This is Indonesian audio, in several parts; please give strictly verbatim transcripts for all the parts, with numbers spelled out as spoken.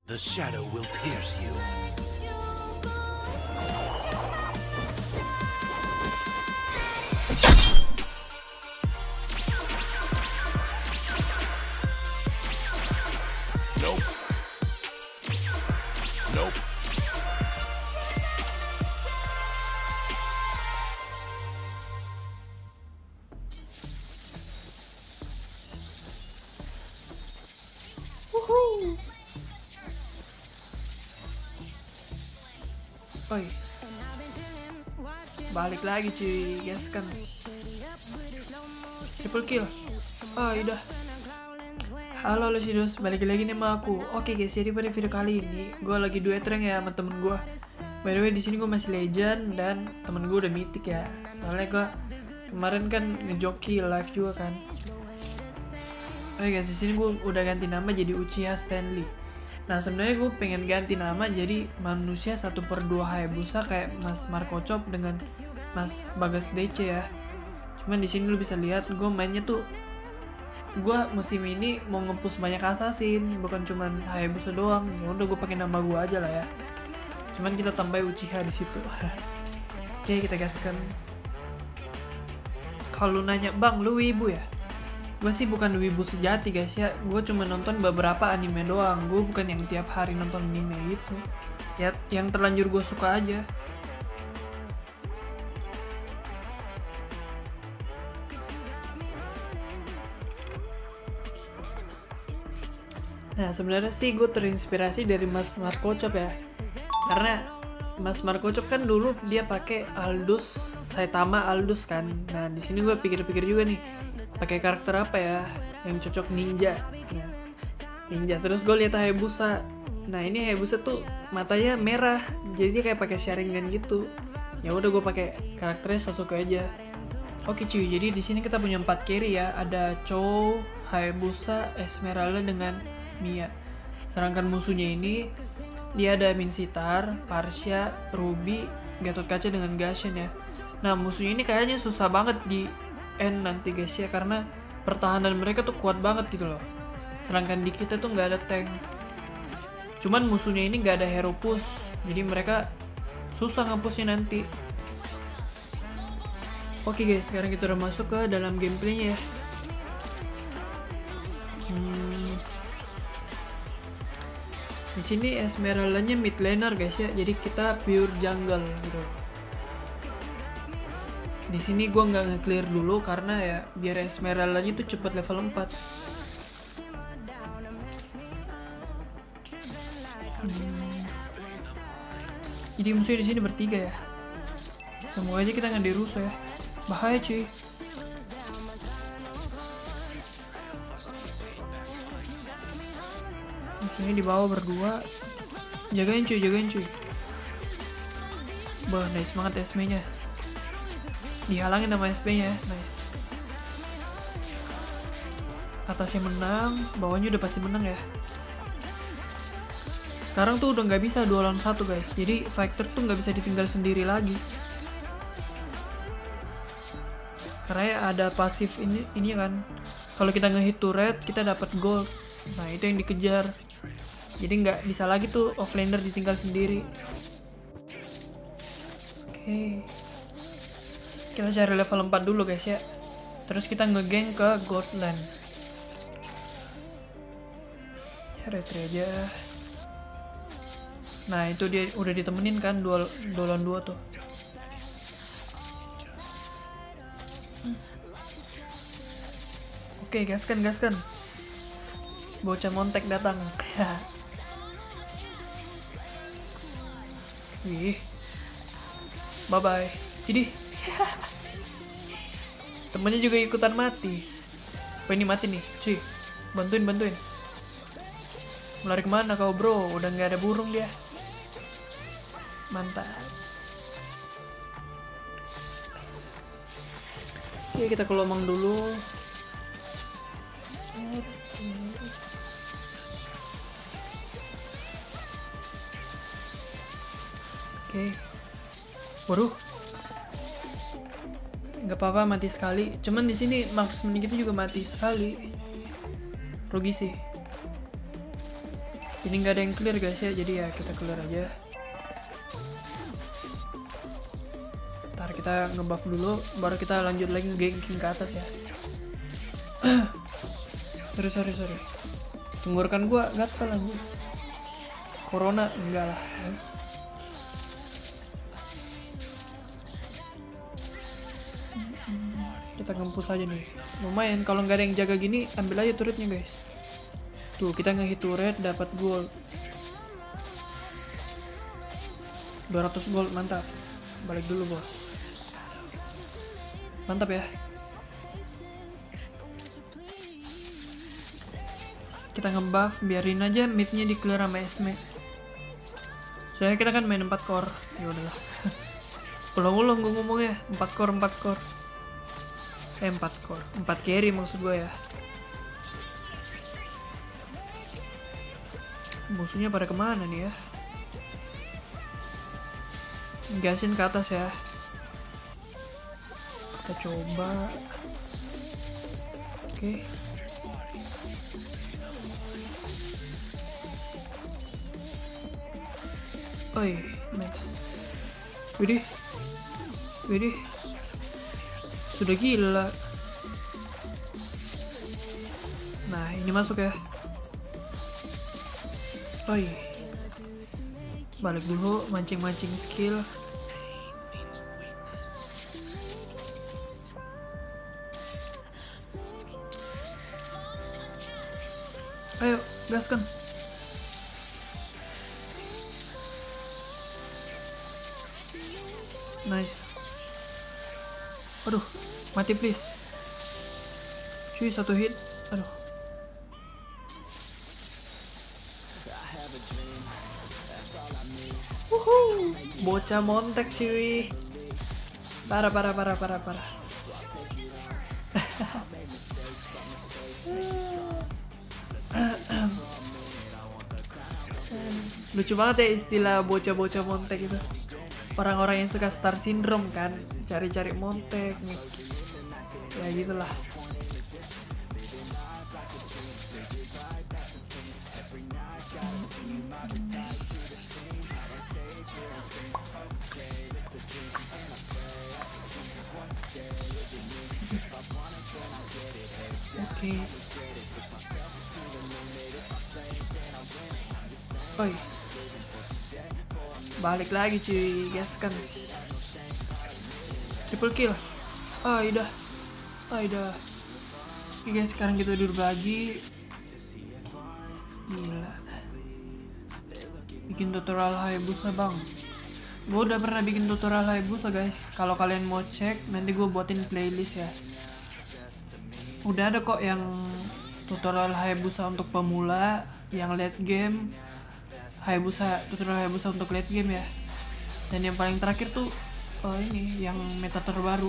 The shadow will pierce you. Nope. Nope. Woohoo. Oi. Balik lagi cuy, guys kan. Triple kill. Oh, udah. Halo Lucidus, balik lagi nih sama aku. Oke guys, jadi pada video kali ini gue lagi duet rank ya sama temen gue. By the way, di sini gue masih legend dan temen gue udah mythic ya. Soalnya gue kemarin kan ngejoki live juga kan. Oke guys, di sini gue udah ganti nama jadi Uchiha Stanley. Nah sebenarnya gue pengen ganti nama jadi manusia satu per dua Hayabusa kayak Mas Marco Chop dengan Mas Bagas D C ya. Cuman di sini lu bisa lihat gue mainnya tuh, gue musim ini mau nge-push banyak assassin, bukan cuman Hayabusa doang. Ya udah gue pakai nama gue aja lah ya. Cuman kita tambah Uchiha di situ. Oke, kita gaskan. Kalau nanya, "Bang, lu wibu ya?" Gue sih bukan wibu sejati guys ya. Gue cuma nonton beberapa anime doang. Gue bukan yang tiap hari nonton anime gitu. Ya yang terlanjur gue suka aja. Nah sebenarnya sih gue terinspirasi dari Mas Marco Chop ya. Karena Mas Marco Chop kan dulu dia pakai Aldous Saitama Aldous kan. Nah di sini gue pikir-pikir juga nih, pakai karakter apa ya yang cocok ninja. Nah, ninja. Terus gue lihat Hayabusa. Nah ini Hayabusa tuh matanya merah, jadi kayak pakai Sharingan gitu. Ya udah gue pakai karakternya Sasuke aja. Oke cuy, jadi di sini kita punya empat carry ya. Ada Chou, Hayabusa, Esmeralda dengan Mia. Sedangkan musuhnya ini dia ada Minshitar, Parsia, Ruby, Gatotkaca dengan Gashen ya. Nah musuhnya ini kayaknya susah banget di end nanti guys ya, karena pertahanan mereka tuh kuat banget gitu loh. Sedangkan di kita tuh nggak ada tank. Cuman musuhnya ini nggak ada hero push, jadi mereka susah nge-pushnya nanti. Oke guys, sekarang kita udah masuk ke dalam gameplaynya ya. Hmm. Di sini Esmeralda-nya mid laner guys ya, jadi kita pure jungle gitu. Di sini gue nggak nge-clear dulu karena ya biar Esmeralda-nya tuh cepet level empat. Hmm. Jadi musuhnya di sini bertiga ya. Semoga aja kita nggak dirusuh ya. Bahaya cuy. Musuhnya di bawah berdua. Jagain cuy, jagain cuy. Bah, nice banget S M-nya. Dihalangin sama S P nya, nice. Atasnya menang, bawahnya udah pasti menang ya. Sekarang tuh udah nggak bisa dua lawan satu guys, jadi fighter tuh nggak bisa ditinggal sendiri lagi. Karena ya ada pasif ini ini kan, kalau kita ngehit turret kita dapat gold. Nah itu yang dikejar. Jadi nggak bisa lagi tuh offlaner ditinggal sendiri. Oke. Okay. Kita cari level empat dulu guys ya. Terus kita ngegeng ke Goldland. Retry aja. Nah itu dia udah ditemenin kan dua lawan dua tuh. Oke, gaskan gaskan. Bocah montek datang. Wih. Bye bye. Ini. Temennya juga ikutan mati. Oh ini mati nih, cuy. Bantuin, bantuin. Melari kemana kau bro? Udah nggak ada burung dia. Mantap. Oke, kita ke lomang dulu. Oke. Waduh. Nggak apa-apa mati sekali. Cuman di sini marksman kita juga mati sekali. Rugi sih. Ini nggak ada yang clear guys ya, jadi ya kita clear aja. Ntar kita ngebuff dulu, baru kita lanjut lagi nge-ganking ke atas ya. sorry sorry sorry. Tenggorokan gua gatel anjir. Corona enggak lah. Kita ngempus aja nih. Lumayan kalau nggak ada yang jaga gini, ambil aja turretnya guys. Tuh kita ngehit turret dapat gold. dua ratus gold, mantap. Balik dulu bos. Mantap ya. Kita ngebuff, biarin aja midnya di clear sama Esme. Soalnya kita kan main empat core. Ya udahlah. Ulang-ulang gue ngomongnya, empat core empat core. Eh empat core, empat carry maksud gue ya. Musuhnya pada kemana nih ya? Gasin ke atas ya. Kita coba. Oke. Okay. Oi, nice. Widih. Widih. Sudah gila. Nah, ini masuk ya. Oi. Balik dulu, mancing-mancing skill. Ayo, gaskan. Nice. Aduh, mati please. Cuy, satu hit. Aduh. Wuhuu, bocah montek cuy. Parah, parah, parah, parah, parah. Lucu banget ya istilah bocah-bocah montek itu. Orang-orang yang suka star syndrome kan, cari-cari montek nih. Ya gitulah. Oke. Okay. Oi. Balik lagi cuy, guys kan. Triple kill. Ah, udah. Ah, udah. Oke guys, sekarang kita duduk lagi. Gila. Bikin tutorial Hayabusa bang. Gue udah pernah bikin tutorial Hayabusa guys. Kalau kalian mau cek, nanti gue buatin playlist ya. Udah ada kok yang tutorial Hayabusa untuk pemula, yang late game, Hayabusa, tutorial Hayabusa untuk late game ya. Dan yang paling terakhir tuh oh ini yang meta terbaru.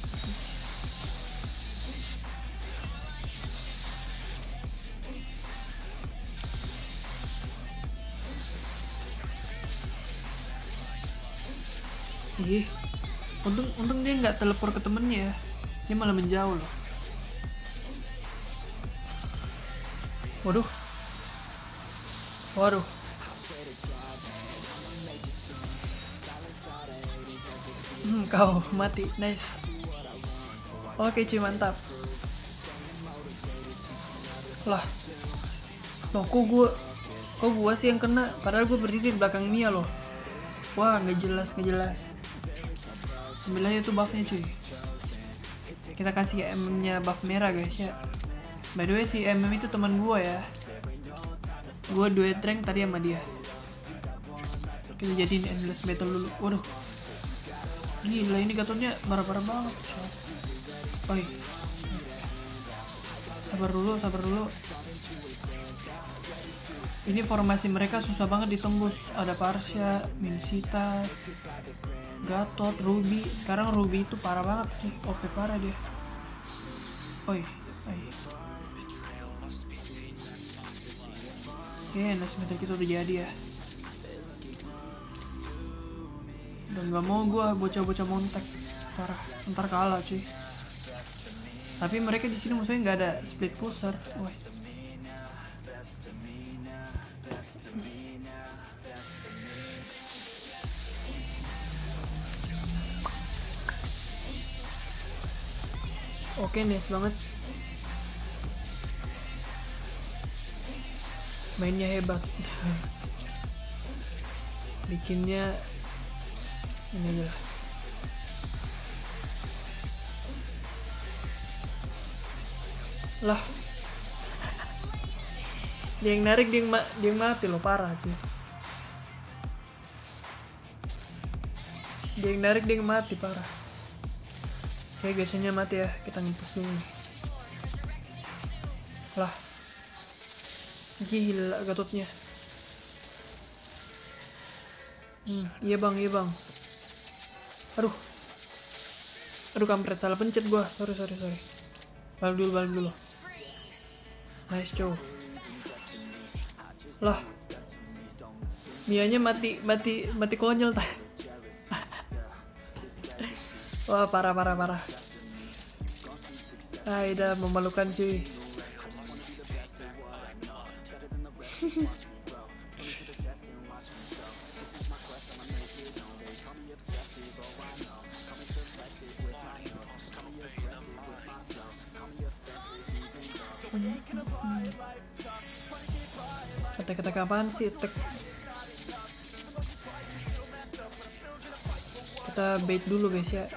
Ih, untung untung dia nggak teleport ke temennya ya. Dia malah menjauh loh. Waduh. Waduh. Hmm, kau mati, nice. Oke cuy, mantap. Lah, loh kok gue, kok gue sih yang kena? Padahal gue berdiri di belakang Mia loh. Wah, nggak jelas, nggak jelas. Ambil aja tuh buffnya cuy. Kita kasih M M-nya buff merah guys ya. By the way si M M itu teman gue ya. Gue duet rank tadi sama dia. Kita jadiin endless battle dulu. Waduh. Gila ini gatonnya marah-marah banget. Oi. Sabar dulu, sabar dulu. Ini formasi mereka susah banget ditembus. Ada Parsha, Minsita, Gatot, Ruby. Sekarang Ruby itu parah banget sih. O P parah dia. Oi, oi. Oke, endless battle kita udah jadi ya. Dan gak mau gue bocah-bocah montek, parah, ntar kalah cuy. Tapi mereka di sini musuhnya nggak ada split pusher. Wah. Oke, nice banget. Mainnya hebat. Bikinnya ini aja lah. Lah. Dia yang narik, dia yang, ma dia yang mati loh, parah cuy. Dia yang narik, dia yang mati, parah. Oke, biasanya mati ya, kita ngepus dulu nih. Lah. Gila Gatotnya. Hmm, iya bang, iya bang. Aduh. Aduh, kampret, salah pencet gua. Sorry, sorry, sorry. Balik dulu, balik dulu. Nice, cow. Lah. Mianya mati, mati, mati konyol tah. Wah, parah, parah, parah. Ah, udah memalukan cuy. Attack-attack apaan sih? Attack. Kita bait dulu guys ya.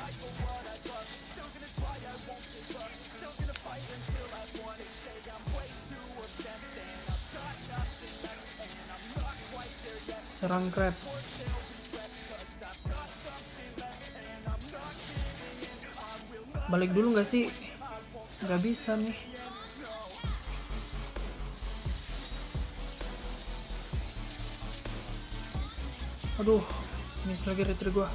Serang crab. Balik dulu nggak sih? Nggak bisa nih. Aduh, miss lagi retri gua.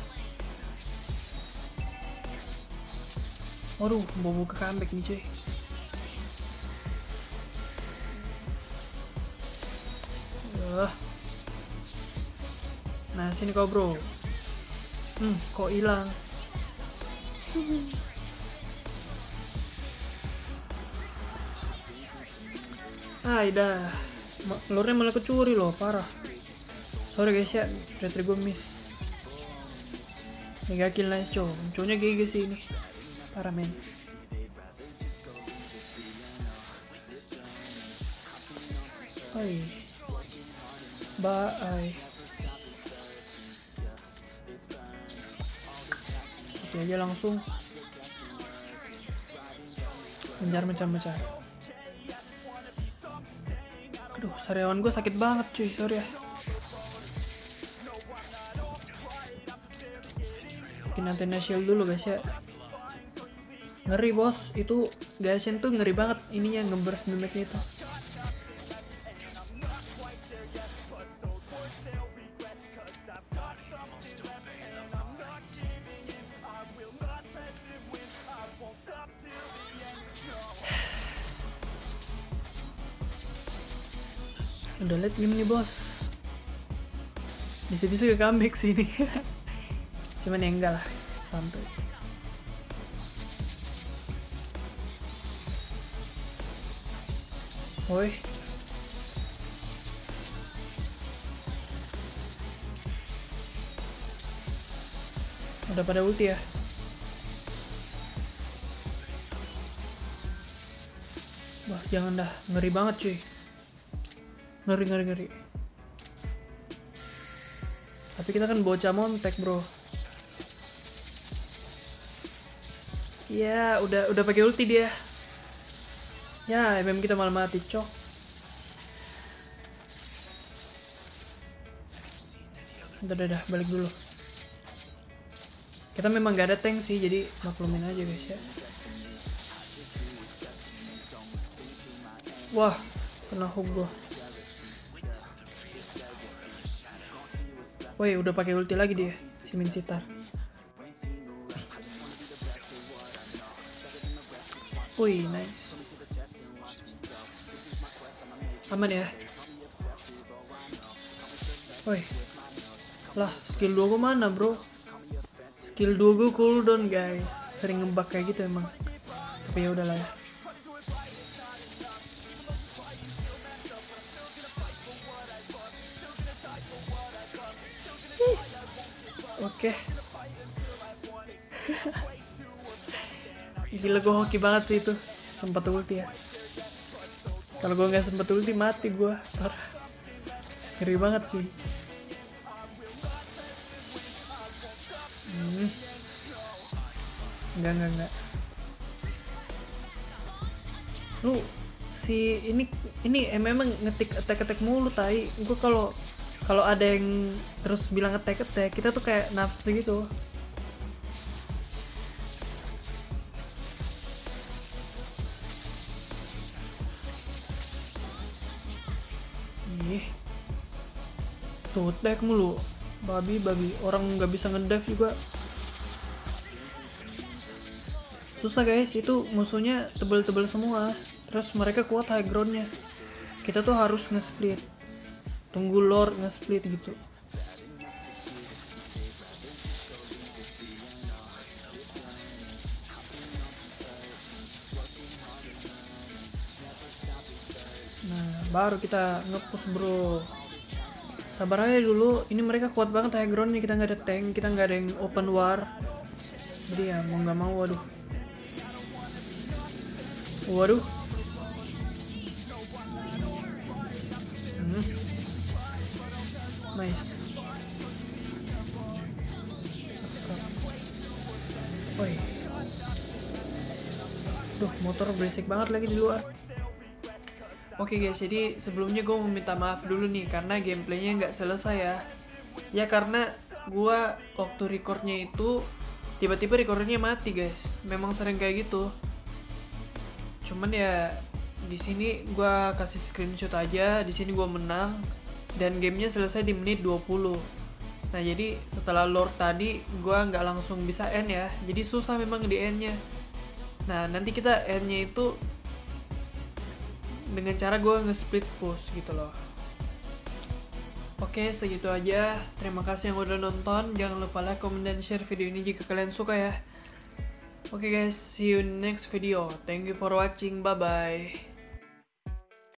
Aduh, mau buka comeback nih cuy. Uh. Nah, sini kau bro. Hmm, kok hilang? Ah, udah. Lurnya malah kecuri loh, parah. Sorry guys ya, retri gue miss. Mega kill nice cow. Cownya G G sih ini. Parah men. Hai. Bye. Oke aja langsung. Mencar mencar mencar. Aduh, sariawan gue sakit banget cuy, sorry ya. Bikin antena shield dulu guys ya. Ngeri bos, itu Gaisen tuh ngeri banget ininya, nge-burst damage-nya itu. Udah late game nih bos. Bisa-bisa ke comeback sih ini. Cuman ya enggak lah, santai. Woi. Udah pada ulti ya? Wah, jangan dah, ngeri banget cuy. Ngeri ngeri ngeri. Tapi kita kan bocah montek, bro. Ya, udah udah pakai ulti dia. Ya, M M kita malah mati, cok. Udah, udah, udah, balik dulu. Kita memang gak ada tank sih, jadi maklumin aja guys ya. Wah, kena hook gua. Woi, udah pakai ulti lagi dia, si Min Sitar. Wih, nice. Aman ya. Woi. Lah, skill dua gue mana, bro? Skill dua gue cooldown, guys. Sering ngebug kayak gitu emang. Tapi ya udahlah ya. Oke. Gila, gue hoki banget sih itu. Sempat ulti ya. Kalau gue nggak sempet ulti mati gue. Parah. Ngeri banget sih. Hmm. Enggak, enggak, enggak. Lu si ini ini em memang ngetik attack-attack mulu tai. Gue kalau kalau ada yang terus bilang attack-attack, kita tuh kayak nafsu gitu. Ih. Tuh attack mulu. Babi babi, orang nggak bisa ngedive juga. Susah guys, itu musuhnya tebel-tebel semua. Terus mereka kuat high groundnya. Kita tuh harus nge-split. Tunggu lore nge-split gitu. Nah, baru kita nge-push bro. Sabar aja dulu, ini mereka kuat banget high groundnya. Kita nggak ada tank, kita nggak ada yang open war. Jadi ya mau nggak mau, waduh. Waduh. Hmm. Nice. Woi. Duh, motor berisik banget lagi di luar. Oke guys, jadi sebelumnya gue mau minta maaf dulu nih karena gameplaynya nggak selesai ya. Ya karena gue waktu recordnya itu tiba-tiba recordernya mati guys. Memang sering kayak gitu. Cuman ya di sini gue kasih screenshot aja. Di sini gue menang dan gamenya selesai di menit dua puluh. Nah jadi setelah lore tadi gue nggak langsung bisa end ya. Jadi susah memang di endnya. Nah nanti kita endnya itu dengan cara gue nge-split push gitu loh. Oke, segitu aja. Terima kasih yang udah nonton. Jangan lupa like, comment, dan share video ini jika kalian suka ya. Oke guys, see you next video. Thank you for watching. Bye bye.